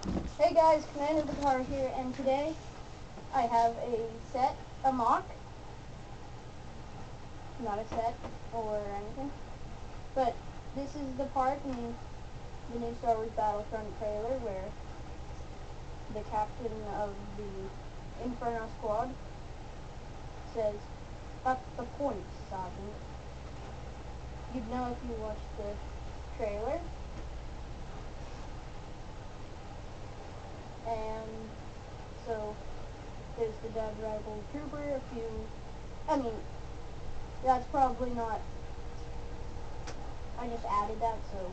Hey guys, Commander Batar here, and today I have a mock, not a set or anything, but this is the part in the new Star Wars Battlefront trailer where the captain of the Inferno Squad says, "That's the point, Sergeant." You'd know if you watched the trailer. And so there's the dead rebel trooper, that's probably not, I just added that, so,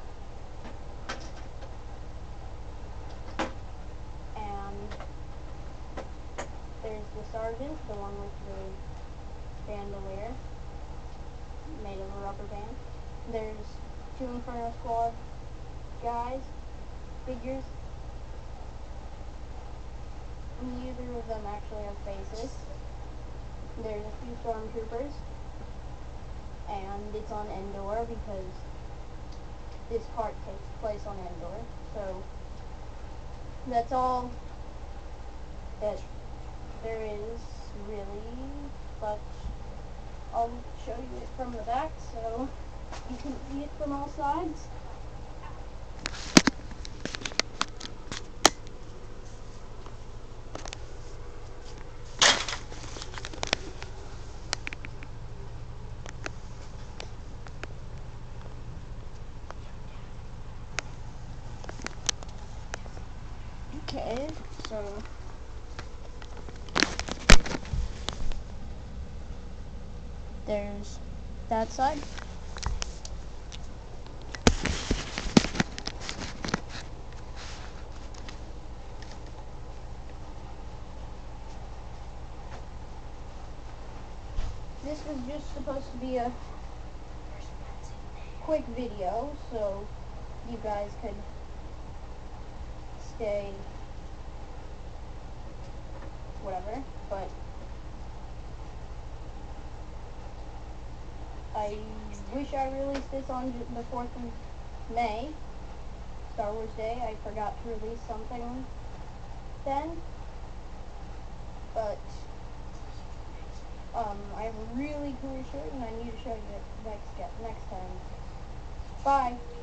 and there's the sergeant, the one with the bandolier, made of a rubber band. There's two Inferno Squad guys, figures. Neither of them actually have faces. There's a few stormtroopers, and it's on Endor because this part takes place on Endor. So that's all that there is really, but I'll show you it from the back so you can see it from all sides. Okay, so there's that side. This was just supposed to be a quick video so you guys could stay whatever, but I wish I released this on the 4th of May, Star Wars Day. I forgot to release something then, but I have a really cool shirt and I need to show you it next time. Bye!